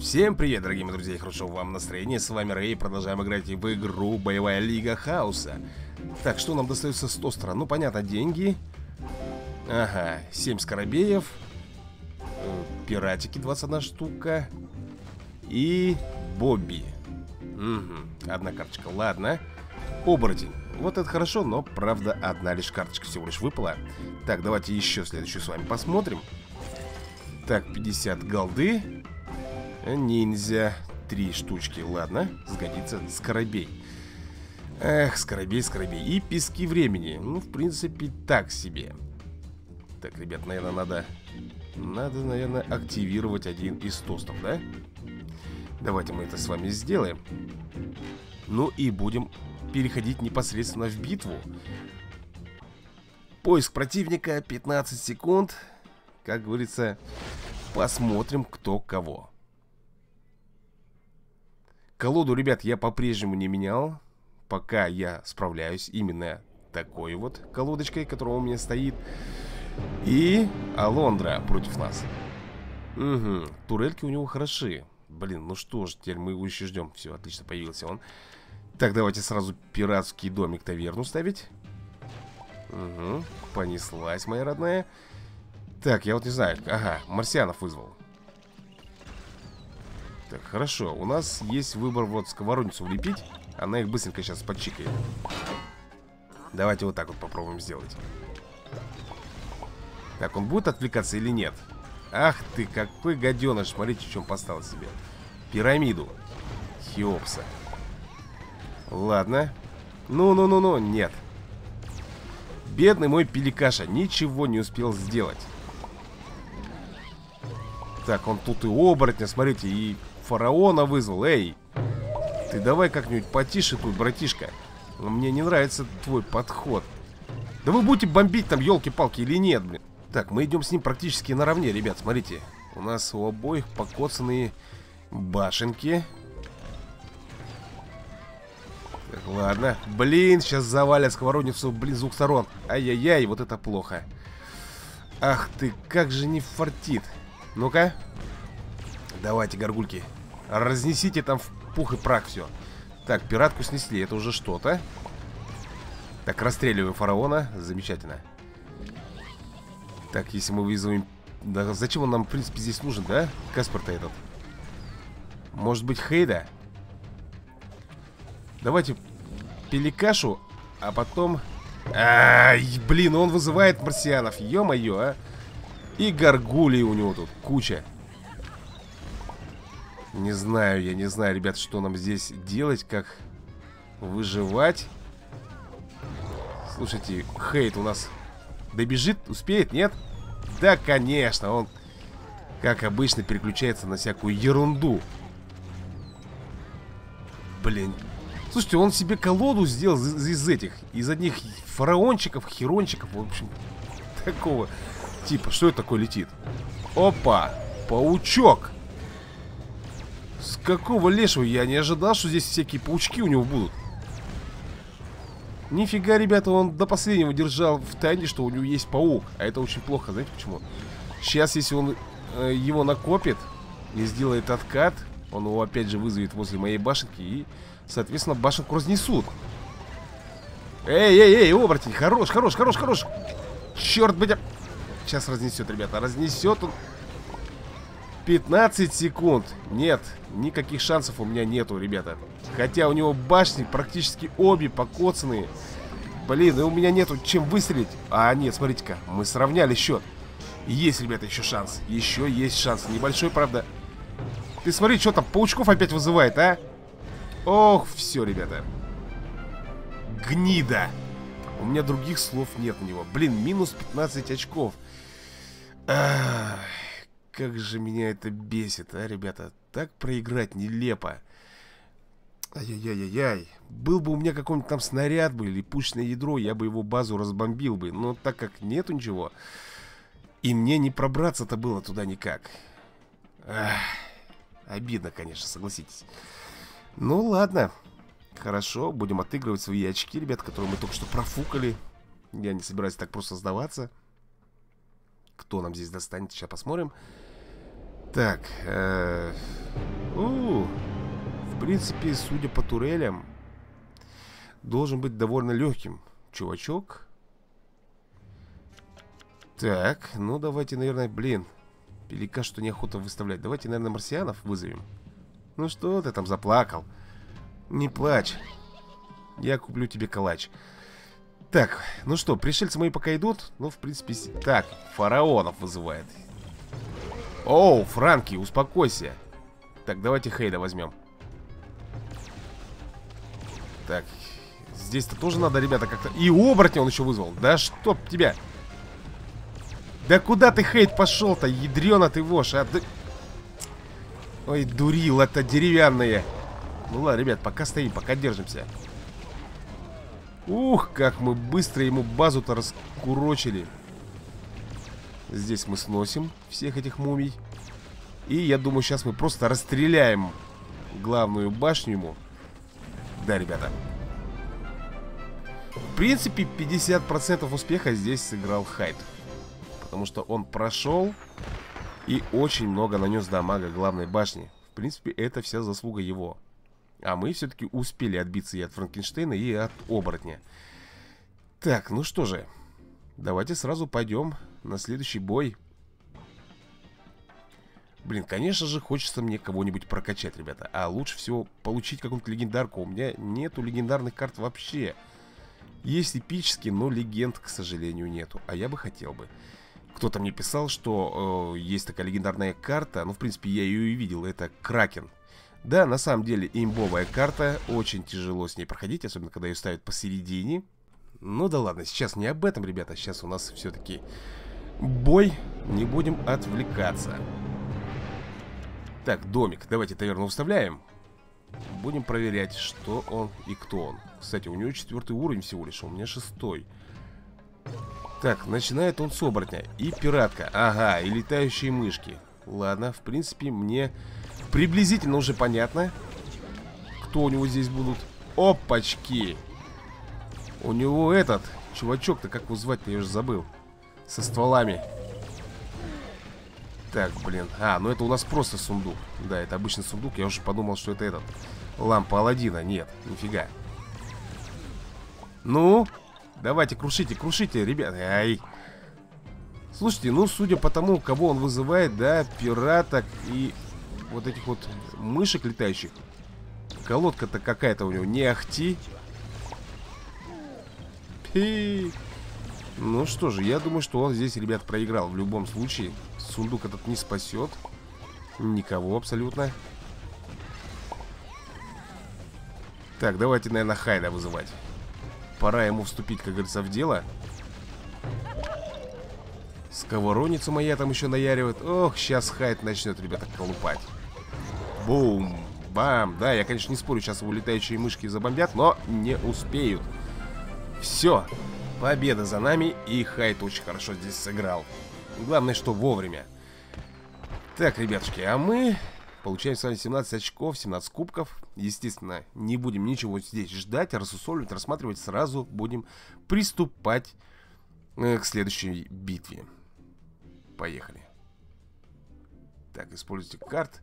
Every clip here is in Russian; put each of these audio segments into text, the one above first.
Всем привет, дорогие мои друзья, и хорошего вам настроения. С вами Рэй, продолжаем играть в игру Боевая Лига Хаоса. Так, что нам достается с тостера? Ну, понятно, деньги. Ага, 7 скоробеев. Пиратики 21 штука. И Бобби. Угу, одна карточка, ладно. Оборотень. Вот это хорошо, но, правда, одна лишь карточка всего лишь выпала. Так, давайте еще следующую с вами посмотрим. Так, 50 голды. Ниндзя. 3 штучки, ладно, сгодится. Скоробей. Эх, скоробей. И пески времени. Ну, в принципе, так себе. Так, ребят, наверное, надо, наверное, активировать один из тостов, да? Давайте мы это с вами сделаем. Ну и будем переходить непосредственно в битву. Поиск противника, 15 секунд. Как говорится, посмотрим, кто кого. Колоду, ребят, я по-прежнему не менял. Пока я справляюсь именно такой вот колодочкой, которая у меня стоит. И Алондра против нас. Угу, турельки у него хороши. Блин, ну что ж, теперь мы его еще ждем. Все, отлично, появился он. Так, давайте сразу пиратский домик таверну ставить. Угу, понеслась, моя родная. Так, я вот не знаю. Ага, марсианов вызвал. Так, хорошо, у нас есть выбор вот сковородницу влепить. Она их быстренько сейчас подчикает. Давайте вот так вот попробуем сделать. Так, он будет отвлекаться или нет? Ах ты, какой гаденыш. Смотрите, в чем поставил себе. Пирамиду Хеопса. Ладно. Ну, нет. Бедный мой пеликаша ничего не успел сделать. Так, он тут и оборотня, смотрите, и фараона вызвал. Эй, ты давай как-нибудь потише тут, братишка. Мне не нравится твой подход. Да вы будете бомбить там, елки-палки, или нет, блин? Так, мы идем с ним практически наравне, ребят, смотрите. У нас у обоих покоцанные башенки. Так, ладно. Блин, сейчас завалят сковородницу, блин, с двух сторон. Ай-яй-яй, вот это плохо. Ах ты, как же не фартит. Ну-ка. Давайте, горгульки. Разнесите там в пух и прах все. Так, пиратку снесли, это уже что-то. Так, расстреливаем фараона. Замечательно. Так, если мы вызовем... Да зачем он нам, в принципе, здесь нужен, да? Каспер-то этот. Может быть, Хейда? Давайте пеликашу, а потом... Ай, блин, он вызывает марсианов. Ё-моё, а. И горгулей у него тут куча. Не знаю, я не знаю, ребят, что нам здесь делать, как выживать. Слушайте, Хейт у нас добежит, успеет, нет? Да, конечно, он, как обычно, переключается на всякую ерунду. Блин. Слушайте, он себе колоду сделал из этих, из одних фараончиков, херончиков, в общем, такого типа. Что это такое летит? Опа, паучок. С какого лешего? Я не ожидал, что здесь всякие паучки у него будут. Нифига, ребята, он до последнего держал в тайне, что у него есть паук. А это очень плохо, знаете почему? Сейчас, если он его накопит и сделает откат, он его опять же вызовет возле моей башенки. И, соответственно, башенку разнесут. Эй, оборотень, хорош. Черт, блядь. Сейчас разнесет, ребята, разнесет он. 15 секунд. Нет, никаких шансов у меня нету, ребята. Хотя у него башни практически обе покоцанные. Блин, и у меня нету чем выстрелить. А, нет, смотрите-ка, мы сравняли счет. Есть, ребята, еще шанс. Еще есть шанс. Небольшой, правда. Ты смотри, что там, паучков опять вызывает, а? Ох, все, ребята. Гнида. У меня других слов нет на него. Блин, минус 15 очков. Ах. Как же меня это бесит, а, ребята. Так проиграть нелепо. Ай-яй-яй-яй. Был бы у меня какой-нибудь там снаряд бы или пушечное ядро, я бы его базу разбомбил бы. Но так как нету ничего, и мне не пробраться-то было туда никак. Ах, обидно, конечно, согласитесь. Ну ладно. Хорошо, будем отыгрывать свои очки, ребят, которые мы только что профукали. Я не собираюсь так просто сдаваться. Кто нам здесь достанет, сейчас посмотрим. Так, принципе, судя по турелям, должен быть довольно легким чувачок. Так, ну давайте, наверное, блин, пелика что неохота выставлять. Давайте, наверное, марсианов вызовем. Ну что ты там заплакал? Не плачь. Я куплю тебе калач. Так, ну что, пришельцы мои пока идут. Ну, в принципе, так, фараонов вызывает. Оу, Франки, успокойся. Так, давайте Хейда возьмем. Так, здесь-то тоже надо, ребята, как-то... И оборотня он еще вызвал. Да чтоб тебя. Да куда ты, Хейд, пошел-то? Ядрена ты вошь, а? Да... Ой, дурила-то деревянные. Ну ладно, ребят, пока стоим, пока держимся. Ух, как мы быстро ему базу-то раскурочили. Здесь мы сносим всех этих мумий. И я думаю, сейчас мы просто расстреляем главную башню ему. Да, ребята. В принципе, 50% успеха здесь сыграл Хайд. Потому что он прошел и очень много нанес дамага главной башни. В принципе, это вся заслуга его. А мы все-таки успели отбиться и от Франкенштейна, и от оборотня. Так, ну что же. Давайте сразу пойдем на следующий бой. Блин, конечно же, хочется мне кого-нибудь прокачать, ребята. А лучше всего получить какую-нибудь легендарку. У меня нету легендарных карт вообще. Есть эпические, но легенд, к сожалению, нету. А я бы хотел бы. Кто-то мне писал, что есть такая легендарная карта. Ну, в принципе, я ее и видел. Это Кракен. Да, на самом деле, имбовая карта. Очень тяжело с ней проходить, особенно когда ее ставят посередине. Ну да ладно, сейчас не об этом, ребята. Сейчас у нас все-таки бой. Не будем отвлекаться. Так, домик. Давайте таверну вставляем. Будем проверять, что он и кто он. Кстати, у него 4-й уровень всего лишь, а у меня 6-й. Так, начинает он с оборотня. И пиратка. Ага, и летающие мышки. Ладно, в принципе, мне приблизительно уже понятно, кто у него здесь будут. Опачки! У него этот чувачок-то, как его звать-то, я уже забыл. Со стволами. Так, блин. А, ну это у нас просто сундук. Да, это обычный сундук. Я уже подумал, что это этот. Лампа Аладдина. Нет, нифига. Ну, давайте, крушите, крушите, ребята. Ай. Слушайте, ну, судя по тому, кого он вызывает, да, пираток и вот этих вот мышек летающих. Колодка-то какая-то у него, не ахти. Пи. Ну что же, я думаю, что он здесь, ребят, проиграл в любом случае. Сундук этот не спасет никого абсолютно. Так, давайте, наверное, Хайда вызывать. Пора ему вступить, как говорится, в дело. Сковородницу моя там еще наяривает. Ох, сейчас Хайд начнет, ребята, колупать. Бум, бам. Да, я, конечно, не спорю, сейчас его летающие мышки забомбят, но не успеют. Все, победа за нами, и Хайд очень хорошо здесь сыграл. Главное, что вовремя. Так, ребятушки, а мы получаем с вами 17 очков, 17 кубков. Естественно, не будем ничего здесь ждать, рассусоливать, рассматривать. Сразу будем приступать к следующей битве. Поехали. Так, используйте карт.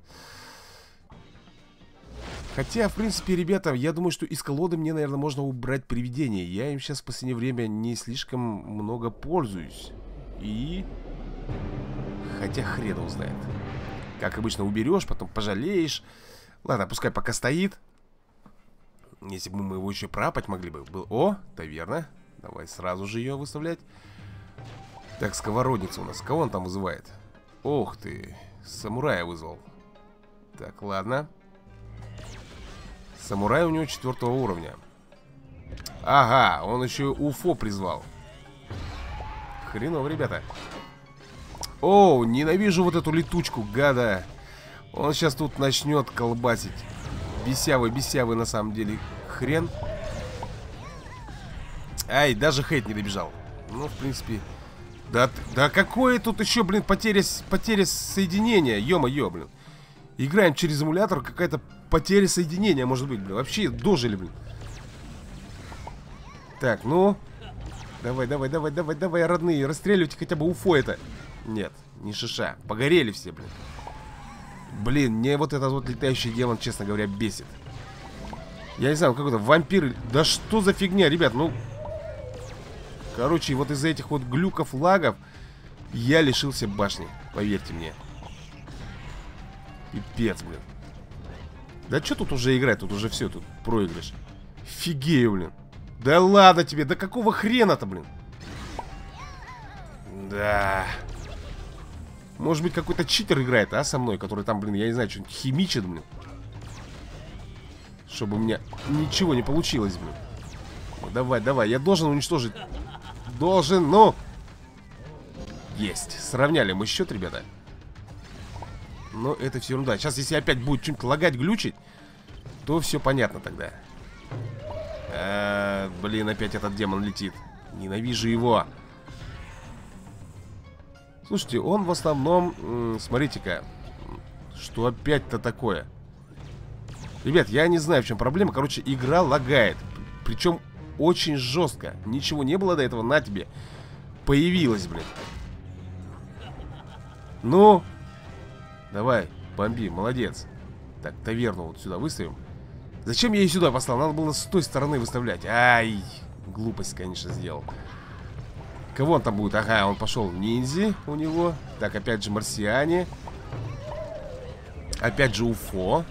Хотя, в принципе, ребята, я думаю, что из колоды мне, наверное, можно убрать привидения. Я им сейчас в последнее время не слишком много пользуюсь. И... хотя хрен его знает. Как обычно, уберешь, потом пожалеешь. Ладно, пускай пока стоит. Если бы мы его еще пропать могли бы. О, таверна. Давай сразу же ее выставлять. Так, сковородница у нас. Кого он там вызывает? Ох ты, самурая вызвал. Так, ладно. Самурай у него 4-го уровня. Ага, он еще Уфо призвал. Хреново, ребята. О, ненавижу вот эту летучку, гада. Он сейчас тут начнет колбасить. Бесявый на самом деле хрен. Ай, даже Хейд не добежал. Ну, в принципе... Да какое тут еще, блин, потеря соединения. Ё-моё, блин. Играем через эмулятор, какая-то потеря соединения, может быть, блин. Вообще дожили, блин. Так, ну... Давай, родные, расстреливайте хотя бы Уфо это. Нет, не шиша. Погорели все, блин. Блин, мне вот этот вот летающий демон, честно говоря, бесит. Я не знаю, какой-то вампир. Да что за фигня, ребят, ну... Короче, вот из-за этих вот глюков, лагов я лишился башни, поверьте мне. Пипец, блин. Да что тут уже играть, тут уже все, тут проигрыш. Фигею, блин. Да ладно тебе, да какого хрена-то, блин? Да. Может быть, какой-то читер играет, а, со мной, который там, блин, я не знаю, что-нибудь химичит, блин. Чтобы у меня ничего не получилось, блин. Давай, давай, я должен уничтожить. Должен, ну. Есть, сравняли мы счет, ребята. Но это все ерунда. Сейчас, если опять будет что-нибудь лагать, глючить, то все понятно тогда. Блин, опять этот демон летит. Ненавижу его. Слушайте, он в основном... Смотрите-ка. Что опять-то такое? Ребят, я не знаю, в чем проблема. Короче, игра лагает. Причем очень жестко. Ничего не было до этого, на тебе. Появилось, блин. Ну. Давай, бомби, молодец. Так, таверну вот сюда выставим. Зачем я ее сюда поставил? Надо было с той стороны выставлять. Ай, глупость, конечно, сделал. Кого он там будет? Ага, он пошел ниндзя у него. Так, опять же марсиане. Опять же уфо.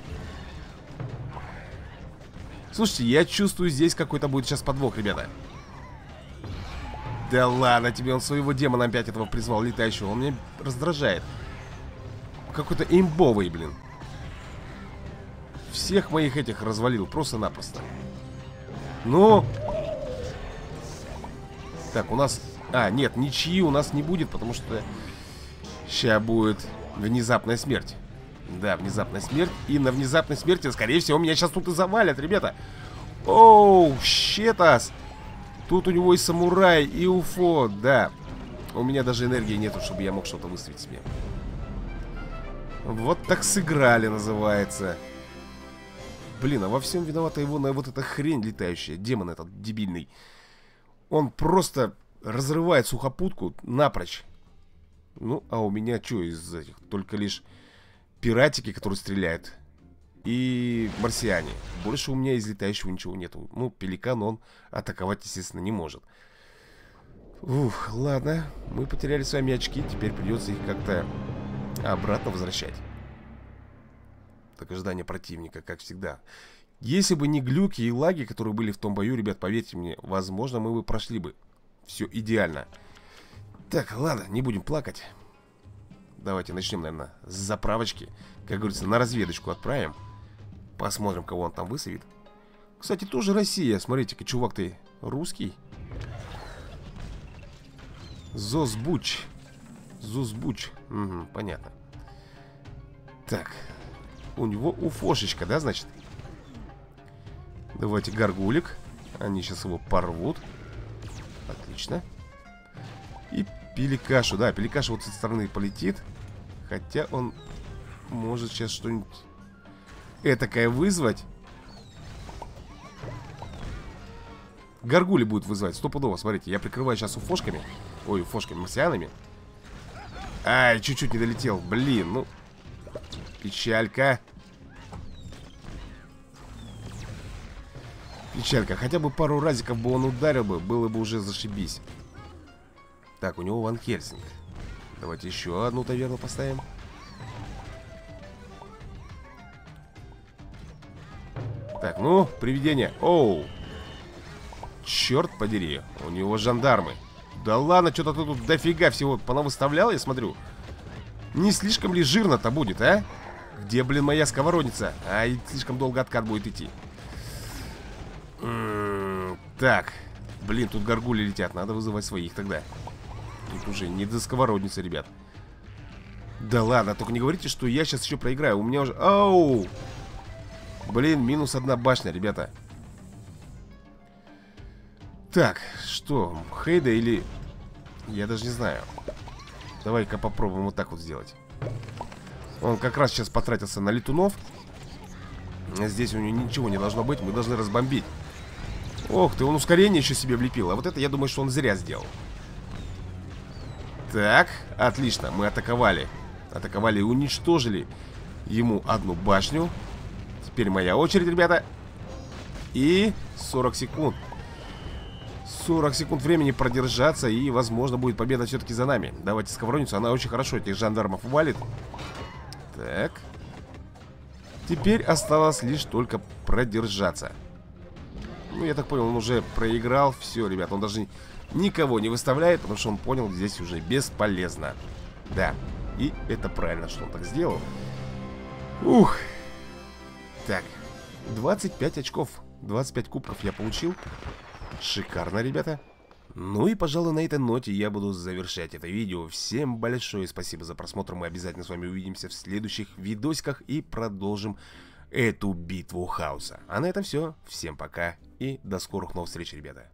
Слушайте, я чувствую, здесь какой-то будет сейчас подвох, ребята. Да ладно тебе, он своего демона опять этого призвал, летающего. Он меня раздражает. Какой-то имбовый, блин. Всех моих этих развалил, просто-напросто. Ну. Так, у нас... А, нет, ничьи у нас не будет, потому что сейчас будет внезапная смерть. Да, внезапная смерть. И на внезапной смерти, скорее всего, меня сейчас тут и завалят, ребята. Оу, щетас. Тут у него и самурай, и уфо, да. У меня даже энергии нету, чтобы я мог что-то выставить себе. Вот так сыграли, называется. Блин, а во всем виновата его на вот эта хрень летающая. Демон этот дебильный. Он просто разрывает сухопутку напрочь. Ну, а у меня что из этих? Только лишь пиратики, которые стреляют. И марсиане. Больше у меня из летающего ничего нету. Ну, пеликан он атаковать, естественно, не может. Ух, ладно. Мы потеряли с вами очки. Теперь придется их как-то обратно возвращать. Так, ожидание противника, как всегда. Если бы не глюки и лаги, которые были в том бою, ребят, поверьте мне, возможно, мы бы прошли бы. Все идеально. Так, ладно, не будем плакать. Давайте начнем, наверное, с заправочки. Как говорится, на разведочку отправим. Посмотрим, кого он там высадит. Кстати, тоже Россия. Смотрите-ка, чувак, ты русский. Зозбуч. Зузбуч. Угу, понятно. Так. У него уфошечка, да, значит? Давайте горгулик. Они сейчас его порвут. Отлично. И пеликашу. Да, пеликаша вот с этой стороны полетит. Хотя он может сейчас что-нибудь этакое вызвать. Горгули будет вызывать, стопудово. Смотрите, я прикрываю сейчас уфошками. Ой, уфошками, марсианами. Ай, чуть-чуть не долетел. Блин, ну. Печалька. Печалька. Хотя бы пару разиков бы он ударил бы, было бы уже зашибись. Так, у него Ван Хельсинг. Давайте еще одну таверну поставим. Так, ну, привидение. Оу. Черт подери, у него жандармы. Да ладно, что-то ты тут дофига всего понавыставлял, я смотрю. Не слишком ли жирно-то будет, а? Где, блин, моя сковородница? Ай, слишком долго откат будет идти. Так, блин, тут горгули летят. Надо вызывать своих тогда. Тут уже не до сковородницы, ребят. Да ладно, только не говорите, что я сейчас еще проиграю. У меня уже... Оу! Блин, минус одна башня, ребята. Так, что? Хейда или... Я даже не знаю. Давай-ка попробуем вот так вот сделать. Он как раз сейчас потратился на летунов. Здесь у него ничего не должно быть. Мы должны разбомбить. Ох ты, он ускорение еще себе влепил. А вот это, я думаю, что он зря сделал. Так, отлично, мы атаковали. Атаковали и уничтожили ему одну башню. Теперь моя очередь, ребята. И 40 секунд. 40 секунд времени продержаться, и, возможно, будет победа все-таки за нами. Давайте сковородницу, она очень хорошо этих жандармов валит. Так. Теперь осталось лишь только продержаться. Ну, я так понял, он уже проиграл. Все, ребят, он даже никого не выставляет, потому что он понял, здесь уже бесполезно. Да, и это правильно, что он так сделал. Ух. Так, 25 очков, 25 кубков я получил. Шикарно, ребята. Ну и, пожалуй, на этой ноте я буду завершать это видео. Всем большое спасибо за просмотр. Мы обязательно с вами увидимся в следующих видосиках и продолжим эту битву хаоса. А на этом все. Всем пока и до скорых новых встреч, ребята.